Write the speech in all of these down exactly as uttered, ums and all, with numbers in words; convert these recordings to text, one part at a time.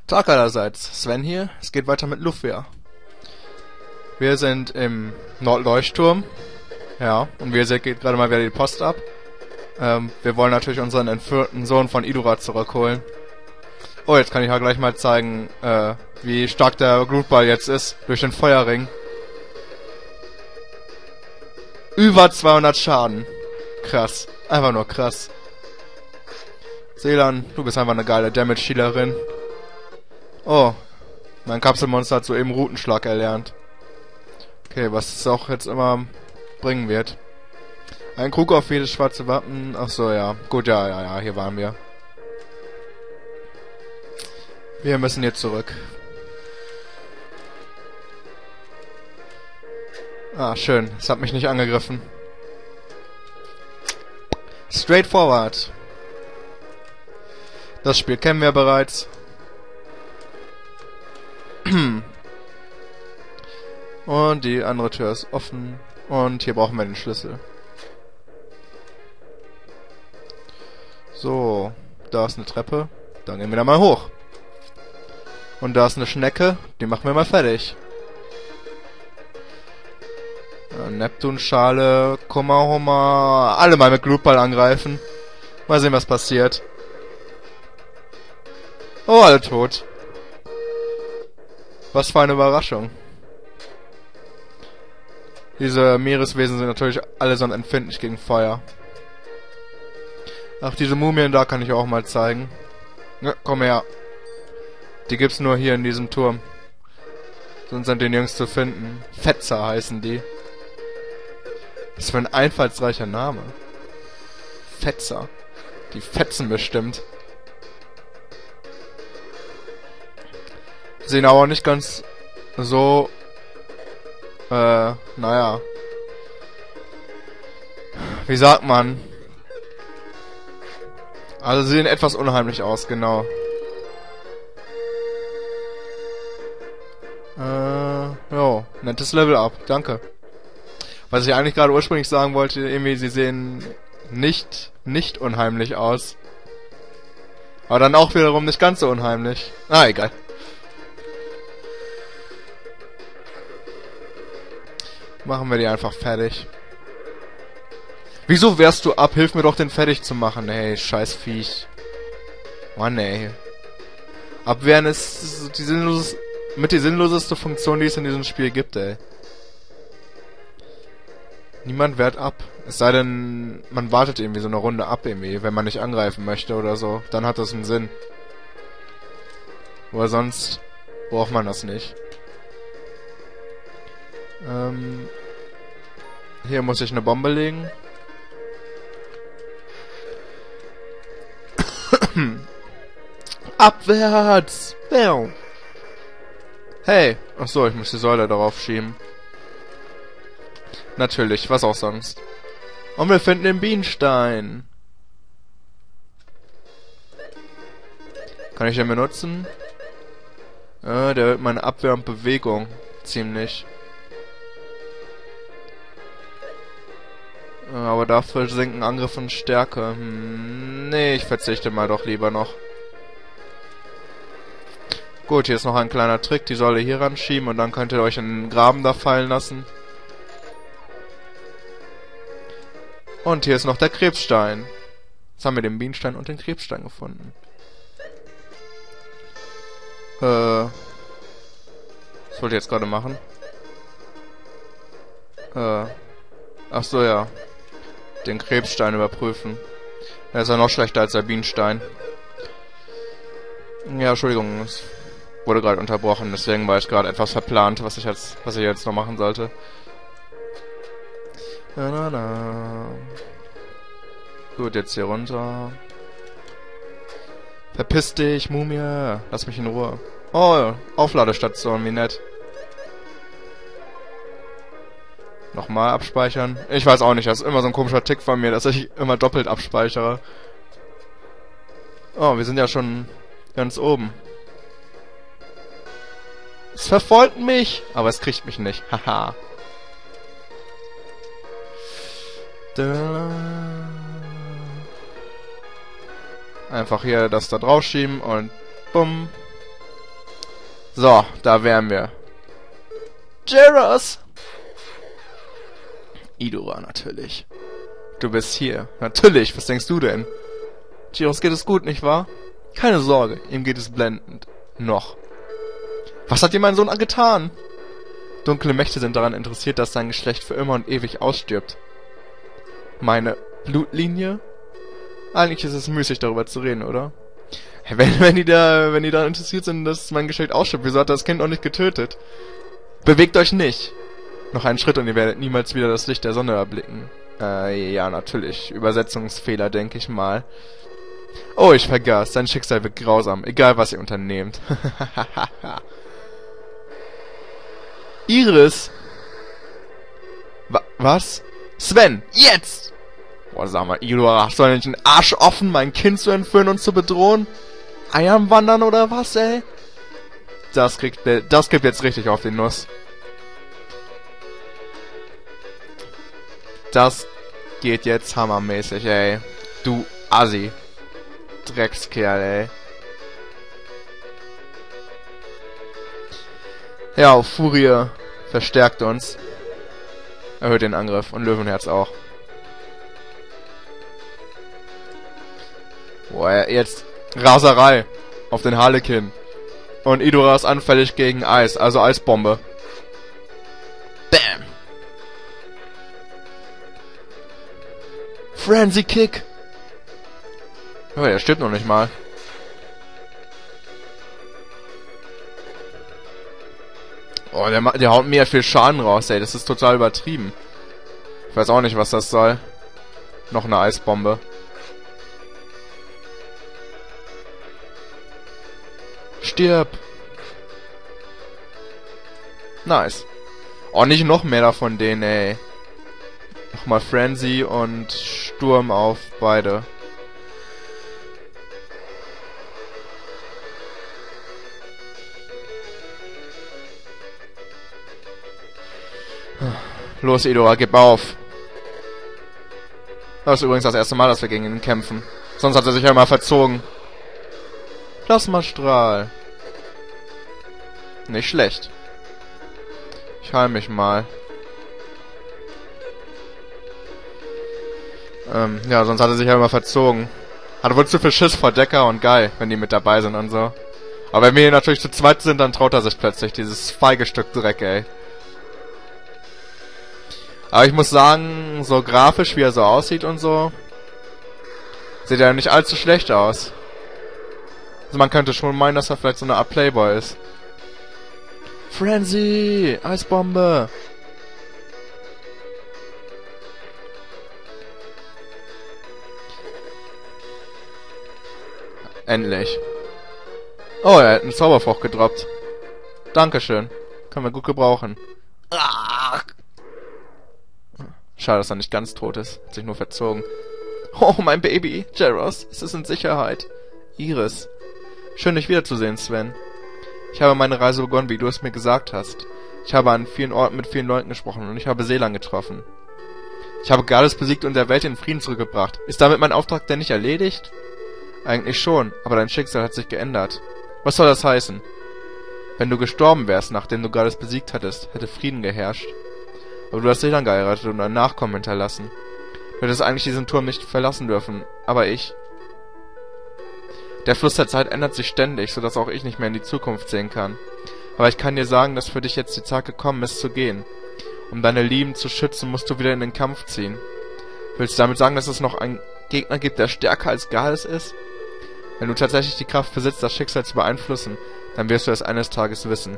Tag allerseits, Sven hier. Es geht weiter mit Lufia. Wir sind im Nordleuchtturm. Ja, und wie ihr seht, geht gerade mal wieder die Post ab. Ähm, wir wollen natürlich unseren entführten Sohn von Idura zurückholen. Oh, jetzt kann ich ja gleich mal zeigen, äh, wie stark der Glutball jetzt ist, durch den Feuerring. Über zweihundert Schaden. Krass. Einfach nur krass. Seelan, du bist einfach eine geile Damage-Healerin. Oh, mein Kapselmonster hat soeben Routenschlag erlernt. Okay, was es auch jetzt immer bringen wird. Ein Krug auf jedes schwarze Wappen. Ach so, ja. Gut, ja, ja, ja, hier waren wir. Wir müssen jetzt zurück. Ah, schön. Es hat mich nicht angegriffen. Straightforward. Das Spiel kennen wir bereits. Und die andere Tür ist offen. Und hier brauchen wir den Schlüssel. So, da ist eine Treppe. Dann gehen wir da mal hoch. Und da ist eine Schnecke. Die machen wir mal fertig. Ja, Neptunschale, Kummerhummer. Alle mal mit Glutball angreifen. Mal sehen, was passiert. Oh, alle tot. Was für eine Überraschung. Diese Meereswesen sind natürlich allesamt empfindlich gegen Feuer. Ach, diese Mumien da kann ich auch mal zeigen. Ja, komm her. Die gibt's nur hier in diesem Turm. Sonst sind die nirgends zu finden. Fetzer heißen die. Was für ein einfallsreicher Name. Fetzer. Die fetzen bestimmt. Sehen aber auch nicht ganz so... Äh, naja. Wie sagt man? Also sie sehen etwas unheimlich aus, genau. Äh, jo, nettes Level-Up, danke. Was ich eigentlich gerade ursprünglich sagen wollte, irgendwie, sie sehen nicht, nicht unheimlich aus. Aber dann auch wiederum nicht ganz so unheimlich. Ah, egal. Machen wir die einfach fertig. Wieso wehrst du ab? Hilf mir doch, den fertig zu machen. Ey, scheiß Viech. Mann, ey. Abwehren ist die sinnloses, mit die sinnloseste Funktion, die es in diesem Spiel gibt, ey. Niemand wehrt ab. Es sei denn, man wartet irgendwie so eine Runde ab, irgendwie, wenn man nicht angreifen möchte oder so. Dann hat das einen Sinn. Aber sonst braucht man das nicht. Ähm, hier muss ich eine Bombe legen. Abwärts! Hey! Achso, ich muss die Säule darauf schieben. Natürlich, was auch sonst. Und wir finden den Bienenstein. Kann ich den benutzen? Äh, der wird meine Abwehr und Bewegung ziemlich. Aber dafür sinken Angriff und Stärke. Hm, nee, ich verzichte mal doch lieber noch. Gut, hier ist noch ein kleiner Trick. Die Säule hier ranschieben und dann könnt ihr euch in den Graben da fallen lassen. Und hier ist noch der Krebsstein. Jetzt haben wir den Bienenstein und den Krebsstein gefunden. Äh... Was wollte ich jetzt gerade machen? Äh... Ach so, ja. Den Krebsstein überprüfen. Der ist ja noch schlechter als der Bienenstein. Ja, Entschuldigung, es wurde gerade unterbrochen, deswegen war ich gerade etwas verplant, was ich jetzt, was ich jetzt noch machen sollte. Na, na, na. Gut, jetzt hier runter. Verpiss dich, Mumie. Lass mich in Ruhe. Oh, Aufladestation, wie nett. Nochmal abspeichern. Ich weiß auch nicht, das ist immer so ein komischer Tick von mir, dass ich immer doppelt abspeichere. Oh, wir sind ja schon ganz oben. Es verfolgt mich, aber es kriegt mich nicht. Haha. Einfach hier das da drauf schieben und bumm. So, da wären wir. Jaros! Idora, natürlich. Du bist hier. Natürlich, was denkst du denn? Jaros geht es gut, nicht wahr? Keine Sorge, ihm geht es blendend. Noch. Was hat dir mein Sohn angetan? Dunkle Mächte sind daran interessiert, dass sein Geschlecht für immer und ewig ausstirbt. Meine Blutlinie? Eigentlich ist es müßig, darüber zu reden, oder? Wenn, wenn die da, wenn die daran interessiert sind, dass mein Geschlecht ausstirbt, wieso hat das Kind noch nicht getötet? Bewegt euch nicht! Noch einen Schritt und ihr werdet niemals wieder das Licht der Sonne erblicken. Äh, ja, natürlich. Übersetzungsfehler, denke ich mal. Oh, ich vergaß. Sein Schicksal wird grausam, egal was ihr unternehmt. Iris! Wa was? Sven, jetzt! Boah, sag mal, Idora, hast du eigentlich den Arsch offen, mein Kind zu entführen und zu bedrohen? Eiern wandern oder was, ey? Das kriegt, das gibt jetzt richtig auf die Nuss. Das geht jetzt hammermäßig, ey. Du Assi. Dreckskerl, ey. Ja, Furie verstärkt uns. Erhöht den Angriff und Löwenherz auch. Boah, jetzt Raserei auf den Harlekin. Und Idora ist anfällig gegen Eis, also Eisbombe. Bam! Frenzy Kick! Oh, der stirbt noch nicht mal. Oh, der, der haut mehr viel Schaden raus, ey. Das ist total übertrieben. Ich weiß auch nicht, was das soll. Noch eine Eisbombe. Stirb! Nice. Oh, nicht noch mehr davon denen, ey. Nochmal Frenzy und Sturm auf beide. Los, Idora, gib auf. Das ist übrigens das erste Mal, dass wir gegen ihn kämpfen. Sonst hat er sich ja mal verzogen. Plasmastrahl. Nicht schlecht. Ich heil mich mal. Ähm, ja, sonst hat er sich ja immer verzogen. Hatte wohl zu viel Schiss vor Decker und Guy, wenn die mit dabei sind und so. Aber wenn wir hier natürlich zu zweit sind, dann traut er sich plötzlich. Dieses feige Stück Dreck, ey. Aber ich muss sagen, so grafisch, wie er so aussieht und so, sieht er nicht allzu schlecht aus. Also man könnte schon meinen, dass er vielleicht so eine Art Playboy ist. Frenzy! Eisbombe! Endlich. Oh, er hat einen Zauberfrucht gedroppt. Dankeschön. Können wir gut gebrauchen. Schade, dass er nicht ganz tot ist. Hat sich nur verzogen. Oh, mein Baby. Jaros, ist es in Sicherheit? Iris. Schön, dich wiederzusehen, Sven. Ich habe meine Reise begonnen, wie du es mir gesagt hast. Ich habe an vielen Orten mit vielen Leuten gesprochen und ich habe Seelan getroffen. Ich habe Gales besiegt und der Welt den Frieden zurückgebracht. Ist damit mein Auftrag denn nicht erledigt? Eigentlich schon, aber dein Schicksal hat sich geändert. Was soll das heißen? Wenn du gestorben wärst, nachdem du Gales besiegt hattest, hätte Frieden geherrscht. Aber du hast Seelan geheiratet und einen Nachkommen hinterlassen. Du hättest eigentlich diesen Turm nicht verlassen dürfen, aber ich... Der Fluss der Zeit ändert sich ständig, sodass auch ich nicht mehr in die Zukunft sehen kann. Aber ich kann dir sagen, dass für dich jetzt die Zeit gekommen ist, zu gehen. Um deine Lieben zu schützen, musst du wieder in den Kampf ziehen. Willst du damit sagen, dass es noch einen Gegner gibt, der stärker als Gales ist? Wenn du tatsächlich die Kraft besitzt, das Schicksal zu beeinflussen, dann wirst du es eines Tages wissen.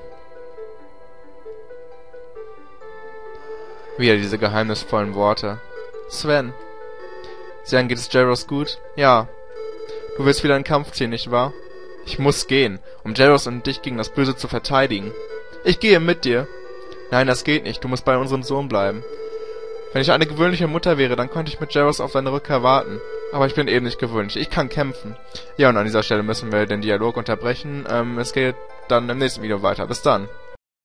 Wieder diese geheimnisvollen Worte. Sven. Seelan, geht es Jaros gut? Ja. Du willst wieder in den Kampf ziehen, nicht wahr? Ich muss gehen, um Jaros und dich gegen das Böse zu verteidigen. Ich gehe mit dir. Nein, das geht nicht. Du musst bei unserem Sohn bleiben. Wenn ich eine gewöhnliche Mutter wäre, dann könnte ich mit Jaros auf seine Rückkehr warten. Aber ich bin eben nicht gewöhnlich. Ich kann kämpfen. Ja, und an dieser Stelle müssen wir den Dialog unterbrechen. Ähm, es geht dann im nächsten Video weiter. Bis dann.